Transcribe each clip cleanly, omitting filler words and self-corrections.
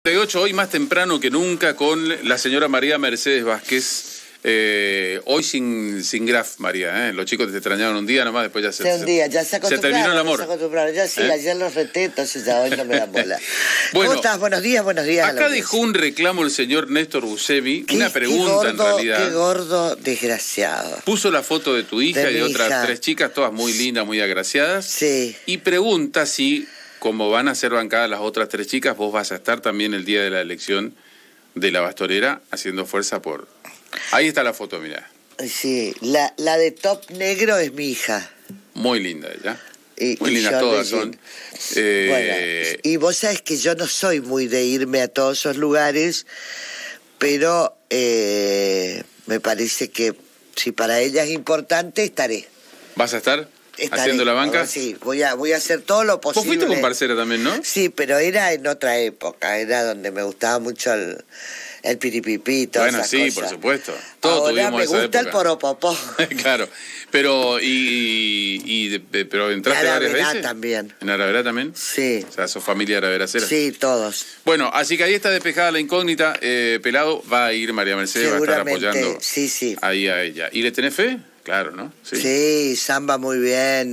38, hoy más temprano que nunca con la señora María Mercedes Vázquez. Hoy sin Graf, María, los chicos te extrañaron un día nomás, después ya se terminó el amor. Ya sí, ayer los reté, entonces ya hoy no me dan bola. Bueno, ¿cómo estás? Buenos días. Acá dejó un reclamo el señor Néstor Buscemi, una pregunta gordo, en realidad. Qué gordo desgraciado. Puso la foto de tu hija y de otras 3 chicas, todas muy lindas, muy agraciadas. Sí. Y pregunta si, como van a ser bancadas las otras 3 chicas, vos vas a estar también el día de la elección de la Bastorera haciendo fuerza por... Ahí está la foto, mirá. Sí, la de top negro es mi hija. Muy linda ella. Muy lindas todas son. Bueno, y vos sabés que yo no soy muy de irme a todos esos lugares, pero me parece que si para ella es importante, estaré. ¿Vas a estar haciendo la banca? Sí, voy a hacer todo lo posible. Vos fuiste con Parcera también, ¿no? Sí, pero era en otra época, era donde me gustaba mucho el piripipí, todas esas cosas. Por supuesto. Todos ahora tuvimos me esa gusta época. El poropopó. Claro, pero pero ¿entraste varias veces? También. ¿En Araverá también? Sí. O sea, ¿sos familia araveracera? Sí, todos. Bueno, así que ahí está despejada la incógnita. Pelado, va a ir María Mercedes, va a estar apoyando sí. ahí a ella. ¿Y le tenés fe? Claro, ¿no? Sí, Samba muy bien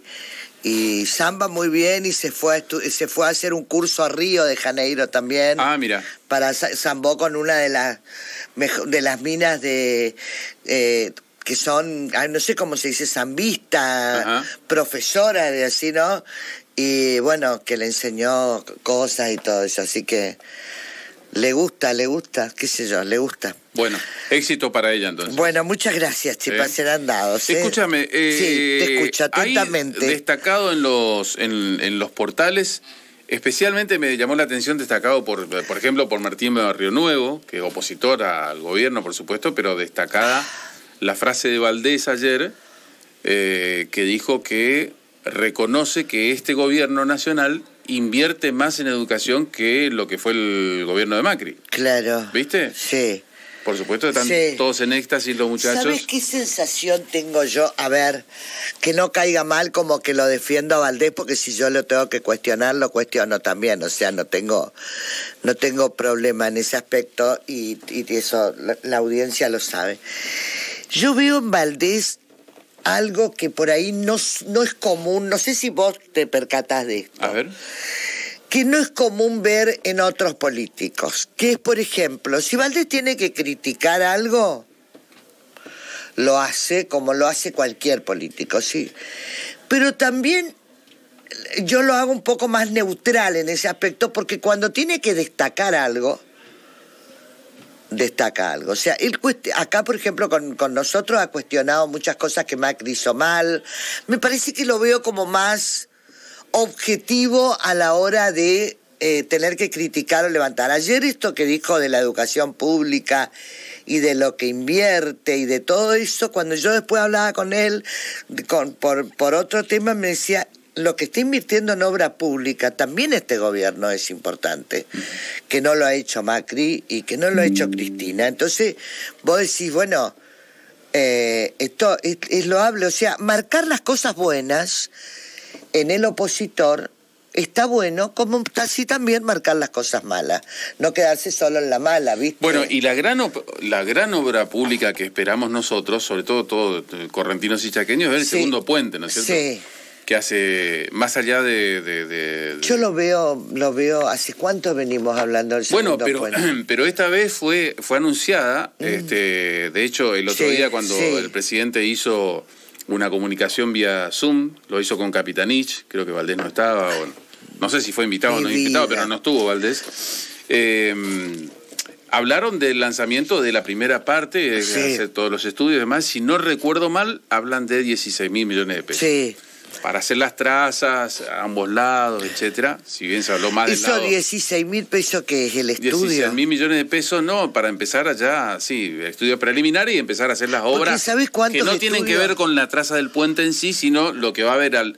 y Samba muy bien y se fue a hacer un curso a Río de Janeiro también. Ah, mira. Zambó con una de las minas de que son, no sé cómo se dice, zambista, profesora de así, ¿no? Y bueno, que le enseñó cosas y todo eso, así que le gusta, qué sé yo, le gusta. Bueno, éxito para ella entonces. Bueno, muchas gracias, Chipa, serán dados. Escúchame, sí, te escucho atentamente. Hay destacado en los portales, especialmente me llamó la atención destacado por ejemplo, por Martín Barrio Nuevo, que es opositor al gobierno, por supuesto, pero destacada la frase de Valdés ayer, que dijo que reconoce que este gobierno nacional invierte más en educación que lo que fue el gobierno de Macri. Claro. ¿Viste? Sí. Por supuesto, están todos en éxtasis los muchachos. ¿Sabes qué sensación tengo yo? A ver, que no caiga mal como que lo defiendo a Valdés, porque si yo lo tengo que cuestionar, lo cuestiono también. O sea, no tengo problema en ese aspecto y eso la audiencia lo sabe. Yo veo en Valdés algo que por ahí no es común, no sé si vos te percatás de esto. A ver. Que no es común ver en otros políticos. Que es, por ejemplo, si Valdés tiene que criticar algo, lo hace como lo hace cualquier político, sí. Pero también yo lo hago un poco más neutral en ese aspecto, porque cuando tiene que destacar algo, destaca algo. O sea, él acá, por ejemplo, con nosotros ha cuestionado muchas cosas que Macri hizo mal. Me parece que lo veo como más objetivo a la hora de tener que criticar o levantar. Ayer esto que dijo de la educación pública y de lo que invierte y de todo eso, cuando yo después hablaba con él por otro tema, me decía, lo que está invirtiendo en obra pública, también este gobierno es importante, que no lo ha hecho Macri y que no lo ha hecho Cristina. Entonces, vos decís, bueno, esto es loable, o sea, marcar las cosas buenas en el opositor está bueno, como así también marcar las cosas malas, no quedarse solo en la mala, ¿viste? Bueno, y la gran obra pública que esperamos nosotros, sobre todo correntinos y chaqueños, es el segundo puente, ¿no es cierto? Sí. Que hace, más allá de... Yo lo veo, ¿hace cuánto venimos hablando del segundo puente? Pero esta vez fue anunciada, de hecho, el otro día cuando el presidente hizo una comunicación vía Zoom, lo hizo con Capitanich, creo que Valdés no estaba, no sé si fue invitado o no invitado, pero no estuvo Valdés. Hablaron del lanzamiento de la primera parte, hacer todos los estudios y demás. Si no recuerdo mal, hablan de 16.000 millones de pesos. Sí. Para hacer las trazas a ambos lados, etcétera. Si bien se habló más del lado... ¿Eso 16.000 pesos que es el estudio? 16.000 millones de pesos, no, para empezar allá, estudio preliminario y empar a hacer las obras. ¿Sabes cuántos que no tienen que ver con la traza del puente en sí, sino lo que va a haber a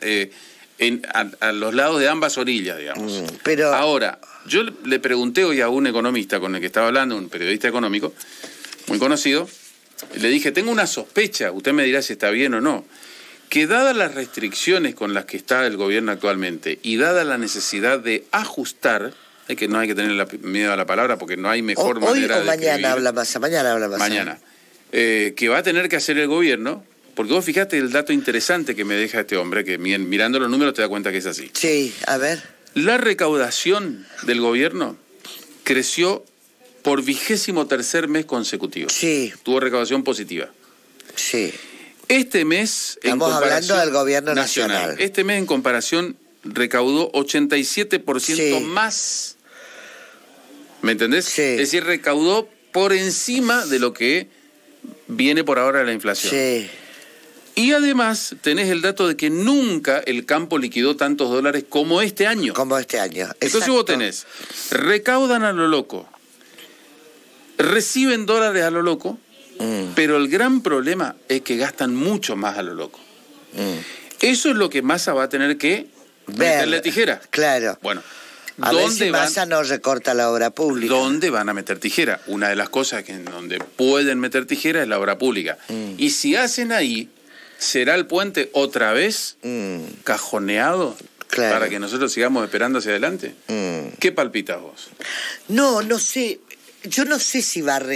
los lados de ambas orillas, digamos. Pero... Ahora, yo le pregunté hoy a un economista con el que estaba hablando, un periodista económico, muy conocido, le dije, tengo una sospecha, usted me dirá si está bien o no, que dadas las restricciones con las que está el gobierno actualmente y dada la necesidad de ajustar, no hay que tener miedo a la palabra porque no hay mejor manera hoy o de mañana escribir. habla Massa, mañana habla Massa. Mañana. Que va a tener que hacer el gobierno, porque vos fijate el dato interesante que me deja este hombre, que mirando los números te das cuenta que es así. Sí, a ver. La recaudación del gobierno creció por 23º mes consecutivo. Sí. Tuvo recaudación positiva. Sí. Este mes... Estamos hablando del gobierno nacional. Este mes en comparación recaudó 87% sí. más. ¿Me entendés? Sí. Es decir, recaudó por encima de lo que viene por ahora la inflación. Sí. Y además tenés el dato de que nunca el campo liquidó tantos dólares como este año. Como este año. Entonces exacto. vos tenés, recaudan a lo loco, reciben dólares a lo loco, pero el gran problema es que gastan mucho más a lo loco. Eso es lo que Massa va a tener que meterle tijera. Claro. Bueno, a ver si Massa no recorta la obra pública. ¿Dónde van a meter tijera? Una de las cosas que en donde pueden meter tijera es la obra pública. Y si hacen ahí, ¿será el puente otra vez cajoneado para que nosotros sigamos esperando hacia adelante? ¿Qué palpitas vos? No sé. Yo no sé si va a...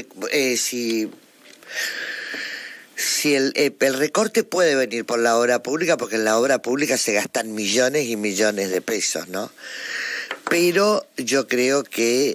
Si el recorte puede venir por la obra pública, porque en la obra pública se gastan millones y millones de pesos, ¿no? Pero yo creo que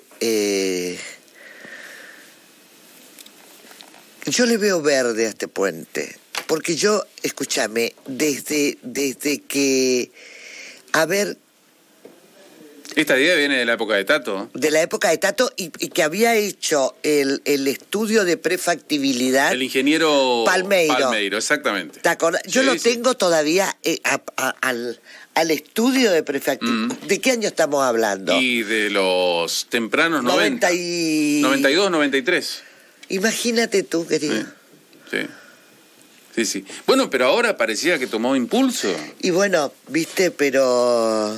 yo le veo verde a este puente, porque yo, escúchame, desde que, a ver... Esta idea viene de la época de Tato. De la época de Tato y que había hecho el estudio de prefactibilidad. El ingeniero Palmeiro, exactamente. ¿Te acordás? Yo sí, lo tengo todavía al estudio de prefactibilidad. ¿De qué año estamos hablando? Y de los tempranos 90. 92, 93. Imagínate tú, querido. Sí. Bueno, pero ahora parecía que tomó impulso. Y bueno, viste, pero...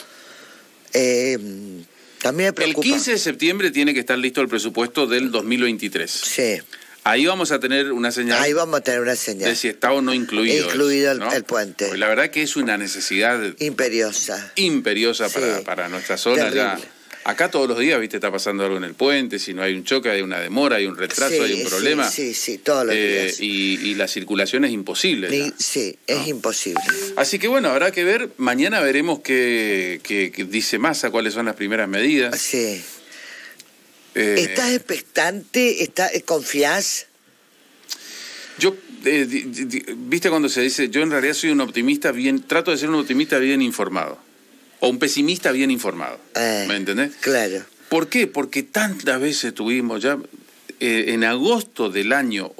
también me preocupa. El 15 de septiembre tiene que estar listo el presupuesto del 2023. Sí. Ahí vamos a tener una señal. Ahí vamos a tener una señal. De si está o no incluido. Incluido ¿no? el puente. Pues la verdad que es una necesidad imperiosa sí. para nuestra zona. Ya, acá todos los días, viste, está pasando algo en el puente. Si no hay un choque, hay una demora, hay un retraso, hay un problema. Sí, todos los días. Y la circulación es imposible. Sí, es imposible. Así que bueno, habrá que ver. Mañana veremos qué dice Massa, cuáles son las primeras medidas. Sí. ¿Estás expectante? ¿Confías? Yo, viste cuando se dice, yo en realidad soy un optimista trato de ser un optimista bien informado. O un pesimista bien informado. ¿Me entendés? Claro. ¿Por qué? Porque tantas veces tuvimos ya, en agosto del año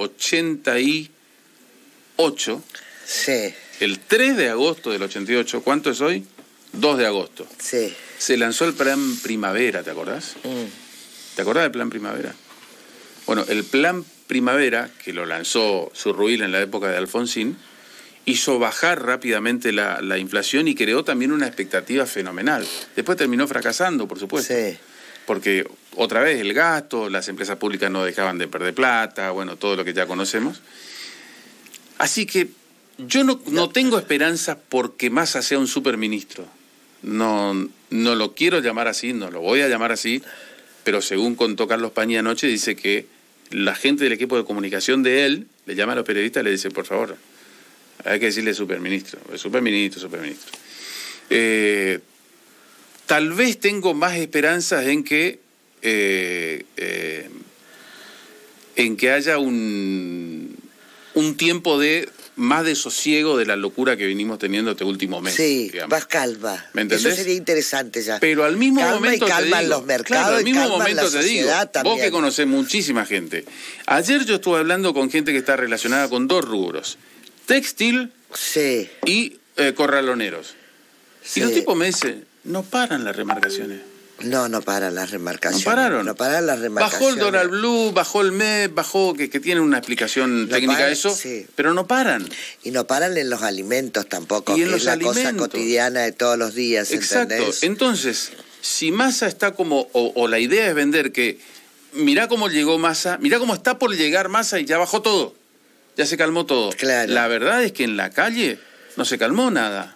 88, sí. El 3 de agosto del 88, ¿cuánto es hoy? 2 de agosto. Sí. Se lanzó el Plan Primavera, ¿te acordás? ¿Te acordás del Plan Primavera? Bueno, el Plan Primavera, que lo lanzó Zurruil en la época de Alfonsín, hizo bajar rápidamente la inflación y creó también una expectativa fenomenal. Después terminó fracasando, por supuesto. Sí. Porque otra vez el gasto, las empresas públicas no dejaban de perder plata, bueno, todo lo que ya conocemos. Así que yo no tengo esperanza porque Massa sea un superministro. No lo quiero llamar así, no lo voy a llamar así, pero según contó Carlos Pañi anoche, dice que la gente del equipo de comunicación de él le llama a los periodistas y le dice, por favor, hay que decirle superministro. Tal vez tengo más esperanzas en que haya un tiempo más de sosiego de la locura que venimos teniendo este último mes. Sí, digamos. Más calma. ¿Me entendés? Eso sería interesante ya. Pero al mismo momento te digo, los mercados, claro, al mismo momento la te digo, también. vos que conocés muchísima gente. Ayer yo estuve hablando con gente que está relacionada con 2 rubros: textil y corraloneros. Sí. Y los tipos me dicen, no paran las remarcaciones. No paran las remarcaciones. No pararon. No paran las remarcaciones. Bajó el dólar blue, bajó el MEP, bajó, que tiene una explicación técnica eso, sí. Pero no paran. Y no paran en los alimentos tampoco, Y que en los es la alimentos. Cosa cotidiana de todos los días, Exacto. ¿entendés? Entonces, si Massa está como, o la idea es vender que, mirá cómo llegó Massa, mirá cómo está por llegar Massa y ya bajó todo, ya se calmó todo. Claro. La verdad es que en la calle no se calmó nada.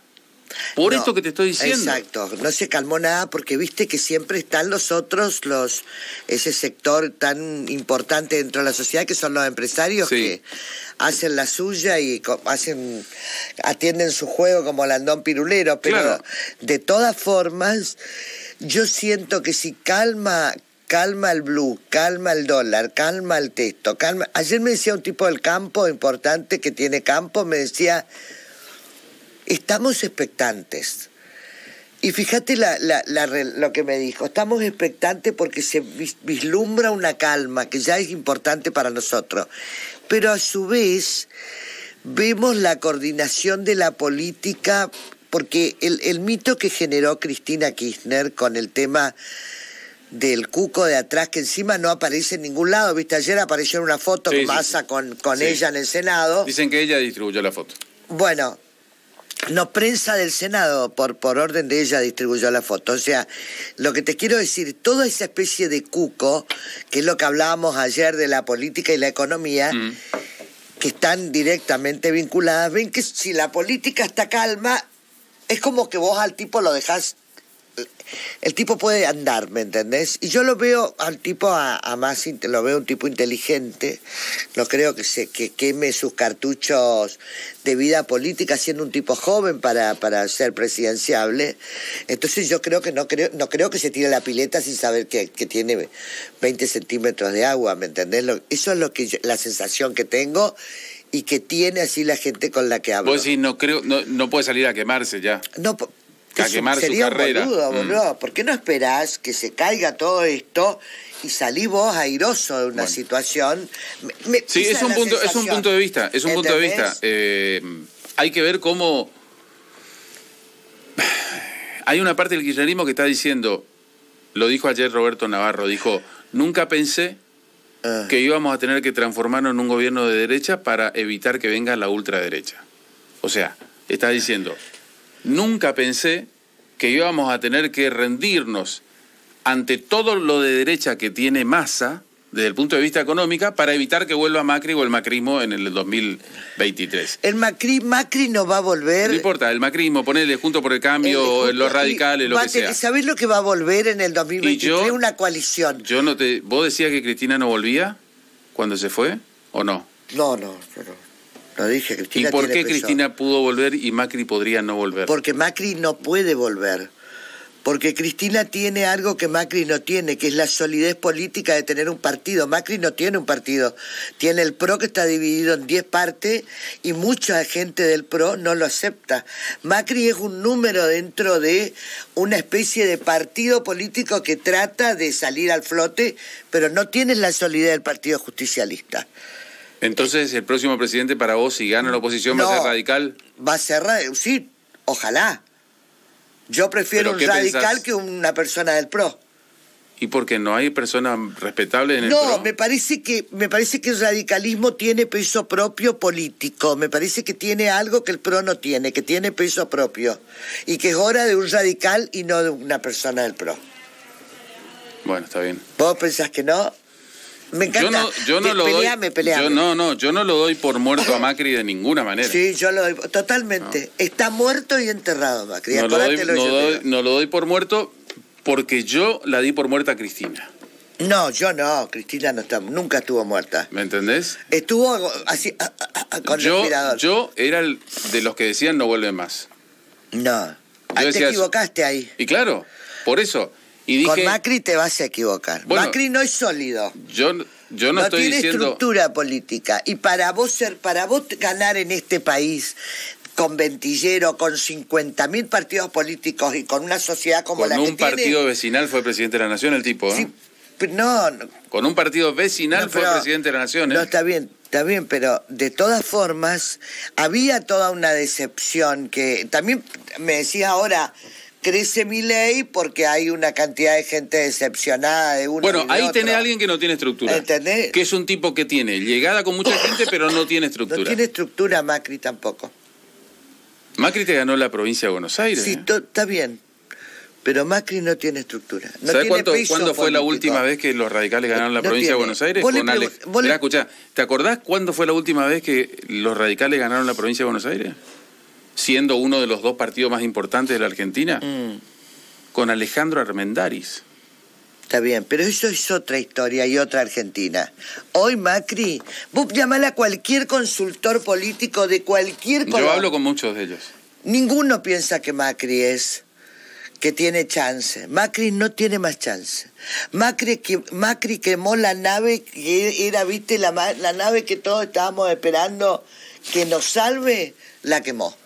Por esto que te estoy diciendo. Exacto, no se calmó nada porque viste que siempre están los otros, ese sector tan importante dentro de la sociedad que son los empresarios que hacen la suya y atienden su juego como landón pirulero, pero de todas formas yo siento que si calma el blue, calma el dólar, calma el texto, calma. Ayer me decía un tipo del campo importante que tiene campo, me decía, estamos expectantes. Y fíjate lo que me dijo, estamos expectantes porque se vislumbra una calma que ya es importante para nosotros. Pero a su vez vemos la coordinación de la política, porque el mito que generó Cristina Kirchner con el tema del cuco de atrás, que encima no aparece en ningún lado, viste, ayer apareció una foto con Massa con ella en el Senado. Dicen que ella distribuyó la foto. Bueno, no, prensa del Senado, por orden de ella distribuyó la foto. O sea, lo que te quiero decir, toda esa especie de cuco, que es lo que hablábamos ayer de la política y la economía, que están directamente vinculadas, ven que si la política está calma, es como que vos al tipo lo dejás, el tipo puede andar, ¿me entendés? Y yo lo veo al tipo lo veo un tipo inteligente, no creo que queme sus cartuchos de vida política siendo un tipo joven para ser presidenciable. Entonces yo creo que no creo que se tire la pileta sin saber que tiene 20 centímetros de agua, ¿me entendés? Eso es la sensación que tengo y que tiene así la gente con la que hablo. Vos decís, no puede salir a quemarse ya. No, a quemar su carrera. Boludo. ¿Por qué no esperás que se caiga todo esto y salís vos airoso de una situación? Sí, es un punto de vista. Es un punto de vista. Hay que ver cómo. Hay una parte del kirchnerismo que está diciendo, lo dijo ayer Roberto Navarro, dijo, nunca pensé que íbamos a tener que transformarnos en un gobierno de derecha para evitar que venga la ultraderecha. O sea, está diciendo, nunca pensé que íbamos a tener que rendirnos ante todo lo de derecha que tiene Massa, desde el punto de vista económico, para evitar que vuelva Macri o el macrismo en el 2023. El Macri no va a volver. No importa, el macrismo, ponele Juntos por el Cambio, los radicales, lo que sea. ¿Sabés lo que va a volver en el 2023? Una coalición. ¿Vos decías que Cristina no volvía cuando se fue o no? No, lo dije, Cristina. ¿Y por qué Cristina pudo volver y Macri podría no volver? Porque Macri no puede volver. Porque Cristina tiene algo que Macri no tiene, que es la solidez política de tener un partido. Macri no tiene un partido. Tiene el PRO que está dividido en 10 partes y mucha gente del PRO no lo acepta. Macri es un número dentro de una especie de partido político que trata de salir al flote, pero no tiene la solidez del Partido Justicialista. Entonces, ¿el próximo presidente para vos, si gana la oposición, va a ser radical? Va a ser radical, sí, ojalá. Yo prefiero un radical que una persona del PRO. ¿Y por qué no hay personas respetables en el PRO? No, me parece que el radicalismo tiene peso propio político. Me parece que tiene algo que el PRO no tiene, que tiene peso propio. Y que es hora de un radical y no de una persona del PRO. Bueno, está bien. ¿Vos pensás que no? Me encanta. Yo no lo Peleame. Yo no lo doy por muerto a Macri de ninguna manera. Sí, yo lo doy totalmente. No. Está muerto y enterrado Macri. No lo doy por muerto porque yo la di por muerta a Cristina. No, yo no. Cristina nunca estuvo muerta. ¿Me entendés? Estuvo así con respirador. Yo era de los que decían no vuelve más. No. Te equivocaste ahí. Y claro, por eso. Y dije, con Macri te vas a equivocar. Bueno, Macri no es sólido. Yo no estoy tiene diciendo... estructura política. Y para vos ganar en este país con Ventillero, con 50.000 partidos políticos y con una sociedad como la que tiene... Con un partido vecinal fue presidente de la Nación el tipo, ¿eh? Sí, no. Con un partido vecinal fue presidente de la Nación, ¿eh? No, está bien, pero de todas formas había toda una decepción que... También me decía ahora... Crece Milei porque hay una cantidad de gente decepcionada de uno. Bueno, y de ahí otro. tenés a alguien que no tiene estructura. ¿Entendés? Que es un tipo que tiene llegada con mucha gente, pero no tiene estructura. No tiene estructura Macri tampoco. Macri te ganó la provincia de Buenos Aires. Sí, está bien. Pero Macri no tiene estructura. No ¿Sabés tiene cuándo fue la última vez que los radicales ganaron la provincia de Buenos Aires? Escuchá, ¿te acordás cuándo fue la última vez que los radicales ganaron la provincia de Buenos Aires? siendo uno de los dos partidos más importantes de la Argentina, con Alejandro Armendáriz. Está bien, pero eso es otra historia y otra Argentina. Hoy Macri, vos llamala a cualquier consultor político de cualquier color. Yo hablo con muchos de ellos. Ninguno piensa que Macri que tiene chance. Macri no tiene más chance. Macri quemó la nave que era, viste, la nave que todos estábamos esperando que nos salve, la quemó.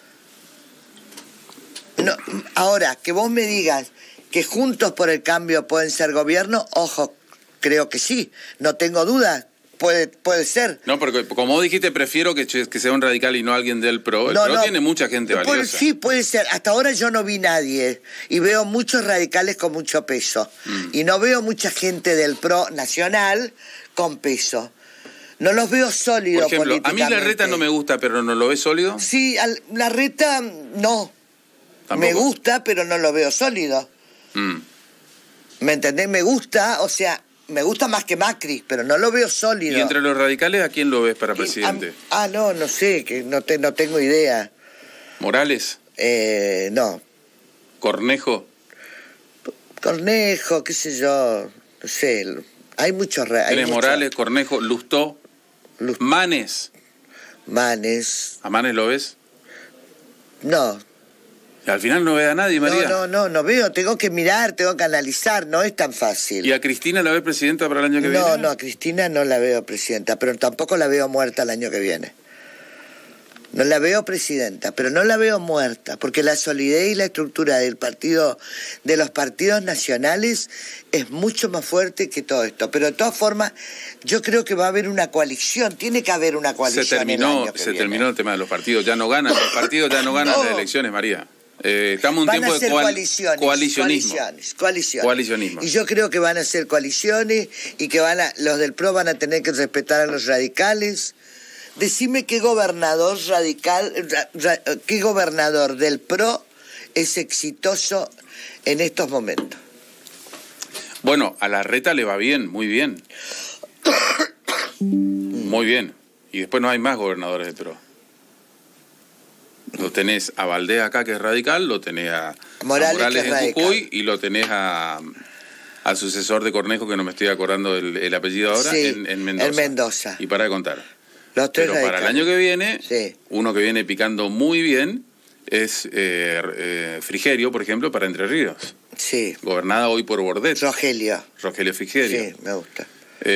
No, ahora, que vos me digas que Juntos por el Cambio pueden ser gobierno, ojo, creo que sí, no tengo duda, puede ser. No, porque como vos dijiste, prefiero que sea un radical y no alguien del PRO. El PRO tiene mucha gente valiosa. Sí, puede ser. Hasta ahora yo no vi nadie y veo muchos radicales con mucho peso. Y no veo mucha gente del PRO nacional con peso. No los veo sólidos políticamente. Por ejemplo, a mí Larreta no me gusta, pero ¿no lo ves sólido? Sí, Larreta no. ¿Tampoco? Me gusta, pero no lo veo sólido. ¿Me entendés? Me gusta, o sea, me gusta más que Macri, pero no lo veo sólido. ¿Y entre los radicales a quién lo ves para presidente? No sé, que no tengo idea. ¿Morales? No. ¿Cornejo? Cornejo, qué sé yo, no sé, hay muchos... Tenés Morales, Cornejo, Lustó, Manes. Manes. ¿A Manes lo ves? No. Y al final no ve a nadie, María. No veo, tengo que mirar, tengo que analizar, no es tan fácil. ¿Y a Cristina la ves presidenta para el año que viene? No, a Cristina no la veo presidenta, pero tampoco la veo muerta el año que viene. No la veo presidenta, pero no la veo muerta, porque la solidez y la estructura de los partidos nacionales es mucho más fuerte que todo esto. Pero de todas formas, yo creo que va a haber una coalición, tiene que haber una coalición. Se terminó el tema de los partidos, ya no ganan, los partidos ya no ganan las elecciones, María. Estamos en un tiempo de coalicionismo. Y yo creo que van a ser coaliciones y que los del PRO van a tener que respetar a los radicales. Decime qué gobernador qué gobernador del PRO es exitoso en estos momentos. Bueno, a Larreta le va bien, muy bien. Muy bien. Y después no hay más gobernadores del PRO. Lo tenés a Valdés acá, que es radical, lo tenés a Morales en Jujuy y lo tenés al sucesor de Cornejo, que no me estoy acordando el apellido ahora, sí, en Mendoza. En Mendoza. Y para de contar. Los tres Pero radicales. para el año que viene, sí, uno que viene picando muy bien es Frigerio, por ejemplo, para Entre Ríos. Sí. Gobernada hoy por Bordet. Rogelio Frigerio. Sí, me gusta.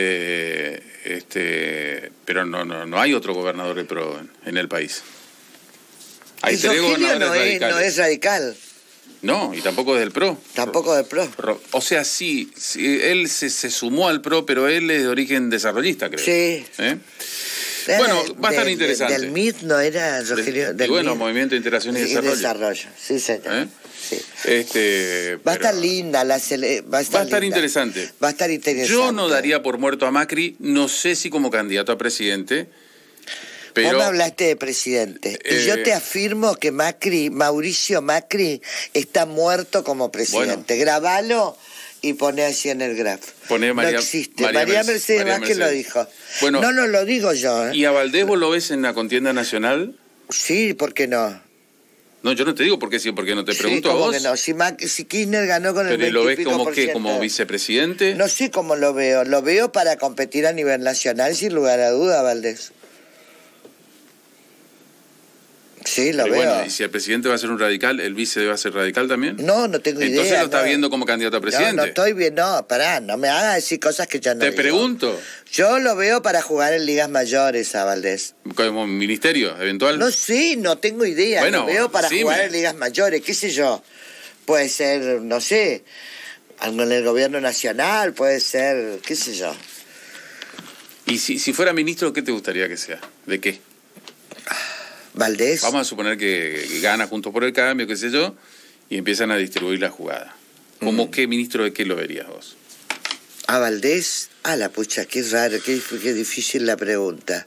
Pero no hay otro gobernador del PRO en el país. Hay tres Rogelio gobernadores radicales. no es radical. No, y tampoco es del PRO. Tampoco del PRO. O sea, sí él se sumó al PRO, pero él es de origen desarrollista, creo. Sí. Bueno, va a estar interesante. Del MIT no era Rogelio. Y bueno, Movimiento de Integración y Desarrollo. Sí, señor. Sí. Va a estar linda, va a estar interesante. Va a estar interesante. Yo no daría por muerto a Macri, no sé si como candidato a presidente, pero... Vos me hablaste de presidente, y yo te afirmo que Mauricio Macri está muerto como presidente. Bueno. Grabalo y poné así en el graf. No existe. María Mercedes Vázquez lo dijo. Bueno, no lo digo yo. ¿Y a Valdés vos lo ves en la contienda nacional? Sí, ¿por qué no? No, yo no te digo por qué sí, porque no te pregunto a vos. Que no. Si Kirchner ganó con el 20%. ¿Pero lo ves como qué? ¿Como vicepresidente? No sé cómo lo veo. Lo veo para competir a nivel nacional, sin lugar a duda, Valdés. Sí, lo veo. Bueno, ¿y si el presidente va a ser un radical, el vice va a ser radical también? No tengo idea. Entonces lo está viendo como candidato a presidente. No estoy viendo, pará, no me hagas decir cosas que yo no Te digo. pregunto. Yo lo veo para jugar en ligas mayores a Valdés. ¿Como ministerio eventual? No sé, no tengo idea. Bueno, lo veo para jugar en ligas mayores, qué sé yo. Puede ser, no sé, en el gobierno nacional, puede ser, qué sé yo. ¿Y si fuera ministro, qué te gustaría que sea? ¿De qué? Valdés. Vamos a suponer que gana Juntos por el Cambio, qué sé yo, y empiezan a distribuir la jugada. ¿Cómo qué ministro de qué lo verías vos? ¿A Valdés? La pucha, qué raro, qué difícil la pregunta.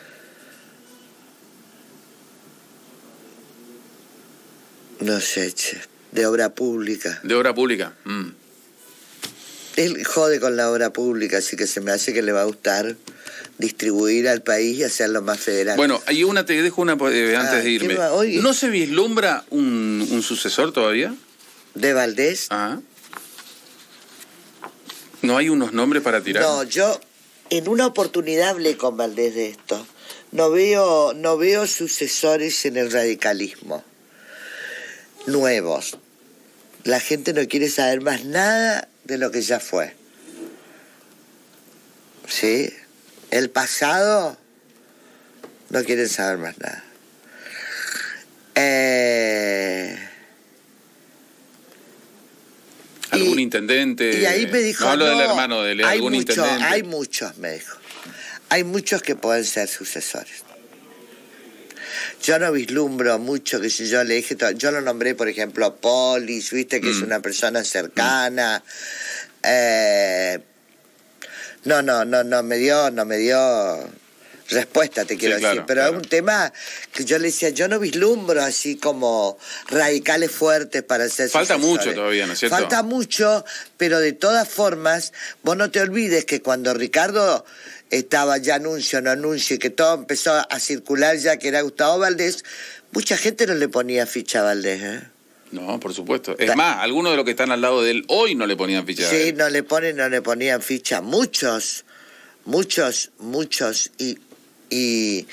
No sé, che. De obra pública. ¿De obra pública? Él jode con la obra pública, así que se me hace que le va a gustar. distribuir al país y hacerlo más federal. Bueno, hay una, te dejo una antes de irme. ¿No se vislumbra un sucesor todavía? ¿De Valdés? Ajá. ¿No hay unos nombres para tirar? No, yo en una oportunidad hablé con Valdés de esto. No veo sucesores en el radicalismo nuevos. La gente no quiere saber más nada de lo que ya fue. ¿Sí? El pasado no quieren saber más nada. ¿Algún intendente? Y ahí me dijo, no hablo del hermano de él, algún intendente. Hay muchos, me dijo. Hay muchos que pueden ser sucesores. Yo no vislumbro mucho, que si yo le dije, yo lo nombré, por ejemplo, a Polis, viste que es una persona cercana. No me dio respuesta, te quiero decir. Claro, pero claro. Es un tema que yo le decía, yo no vislumbro así como radicales fuertes para ser Falta sucesores. mucho todavía, ¿no es cierto? Falta mucho, pero de todas formas, vos no te olvides que cuando Ricardo estaba ya anuncio, y que todo empezó a circular ya que era Gustavo Valdés, mucha gente no le ponía ficha a Valdés, ¿eh? No, por supuesto. Es más, algunos de los que están al lado de él hoy no le ponían ficha. Sí, no le ponían ficha. Muchos. Y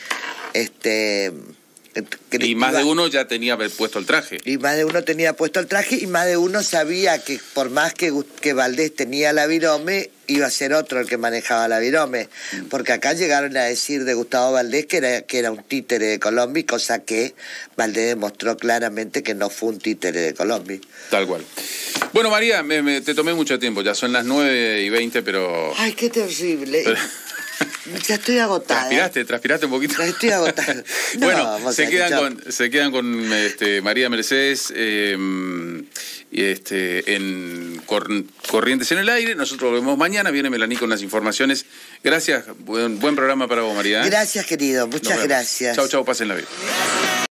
más de uno ya tenía puesto el traje. Y más de uno tenía puesto el traje y más de uno sabía que por más que Valdés tenía la virome, iba a ser otro el que manejaba la virome. Porque acá llegaron a decir de Gustavo Valdés que era un títere de Colombia, cosa que Valdés demostró claramente que no fue un títere de Colombia. Tal cual. Bueno, María, te tomé mucho tiempo, ya son las 9:20, pero... Ay, qué terrible. Ya estoy agotada. ¿Transpiraste un poquito? Estoy agotada. No, bueno, se quedan con María Mercedes en Corrientes en el Aire. Nosotros volvemos mañana. Viene Melanie con las informaciones. Gracias. Buen programa para vos, María. Gracias, querido. Muchas gracias. Chau, pásenla bien.